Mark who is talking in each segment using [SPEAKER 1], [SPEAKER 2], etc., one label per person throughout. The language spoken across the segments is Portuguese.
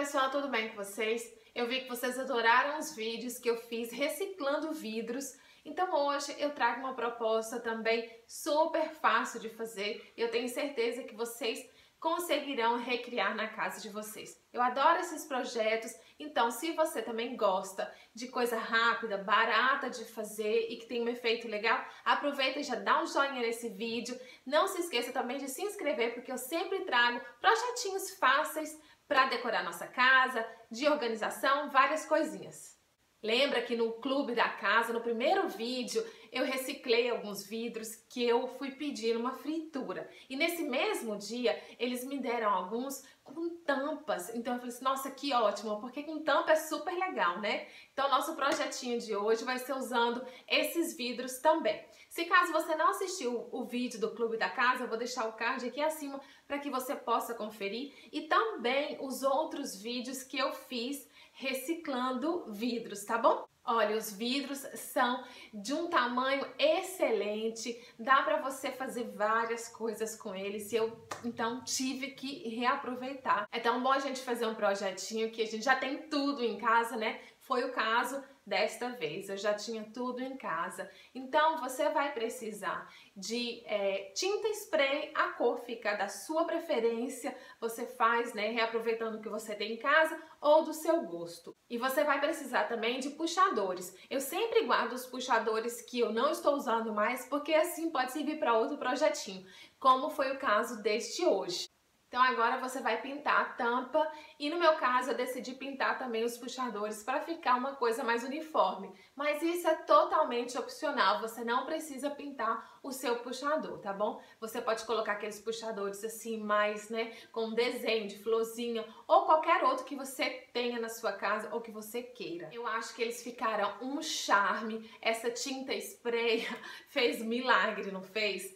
[SPEAKER 1] pessoal, tudo bem com vocês? Eu vi que vocês adoraram os vídeos que eu fiz reciclando vidros. Então hoje eu trago uma proposta também super fácil de fazer. Eu tenho certeza que vocês conseguirão recriar na casa de vocês. Eu adoro esses projetos, então se você também gosta de coisa rápida, barata de fazer e que tem um efeito legal, aproveita e já dá um joinha nesse vídeo. Não se esqueça também de se inscrever, porque eu sempre trago projetinhos fáceis para decorar nossa casa, de organização, várias coisinhas. Lembra que no Clube da Casa, no primeiro vídeo, eu reciclei alguns vidros que eu fui pedir uma fritura. E nesse mesmo dia, eles me deram alguns com tampas. Então eu falei assim, nossa, que ótimo, porque com tampa é super legal, né? Então nosso projetinho de hoje vai ser usando esses vidros também. Se caso você não assistiu o vídeo do Clube da Casa, eu vou deixar o card aqui acima para que você possa conferir. E também os outros vídeos que eu fiz reciclando vidros, tá bom? Olha, os vidros são de um tamanho excelente, dá para você fazer várias coisas com eles e eu então tive que reaproveitar. É tão bom a gente fazer um projetinho que a gente já tem tudo em casa, né? Foi o caso desta vez, eu já tinha tudo em casa. Então você vai precisar de tinta spray, a cor fica da sua preferência, você faz, né, reaproveitando o que você tem em casa ou do seu gosto. E você vai precisar também de puxadores. Eu sempre guardo os puxadores que eu não estou usando mais, porque assim pode servir para outro projetinho, como foi o caso deste hoje. Então agora você vai pintar a tampa e no meu caso eu decidi pintar também os puxadores para ficar uma coisa mais uniforme. Mas isso é totalmente opcional, você não precisa pintar o seu puxador, tá bom? Você pode colocar aqueles puxadores assim mais, né, com desenho de florzinha ou qualquer outro que você tenha na sua casa ou que você queira. Eu acho que eles ficaram um charme, essa tinta spray fez milagre, não fez?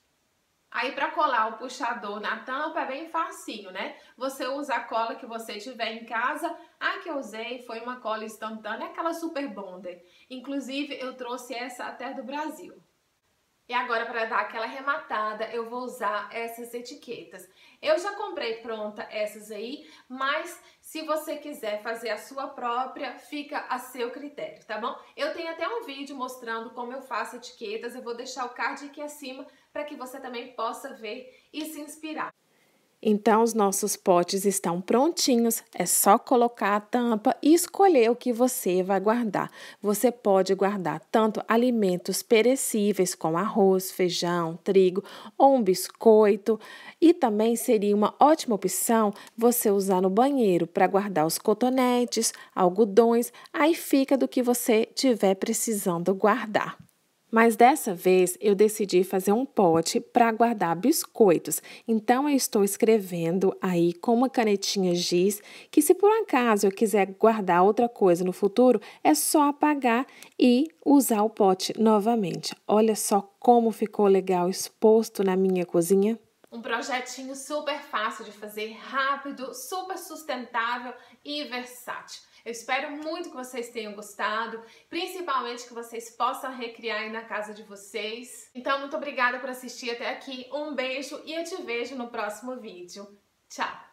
[SPEAKER 1] Aí para colar o puxador na tampa é bem facinho, né? Você usa a cola que você tiver em casa. A que eu usei foi uma cola instantânea, aquela Super Bonder. Inclusive eu trouxe essa até do Brasil. E agora, para dar aquela arrematada, eu vou usar essas etiquetas. Eu já comprei pronta essas aí, mas se você quiser fazer a sua própria, fica a seu critério, tá bom? Eu tenho até um vídeo mostrando como eu faço etiquetas, eu vou deixar o card aqui acima para que você também possa ver e se inspirar.
[SPEAKER 2] Então, os nossos potes estão prontinhos, é só colocar a tampa e escolher o que você vai guardar. Você pode guardar tanto alimentos perecíveis como arroz, feijão, trigo ou um biscoito. E também seria uma ótima opção você usar no banheiro para guardar os cotonetes, algodões, aí fica do que você tiver precisando guardar. Mas dessa vez eu decidi fazer um pote para guardar biscoitos. Então eu estou escrevendo aí com uma canetinha giz que se por acaso eu quiser guardar outra coisa no futuro, é só apagar e usar o pote novamente. Olha só como ficou legal exposto na minha cozinha.
[SPEAKER 1] Um projetinho super fácil de fazer, rápido, super sustentável e versátil. Eu espero muito que vocês tenham gostado, principalmente que vocês possam recriar aí na casa de vocês. Então, muito obrigada por assistir até aqui, um beijo e eu te vejo no próximo vídeo. Tchau!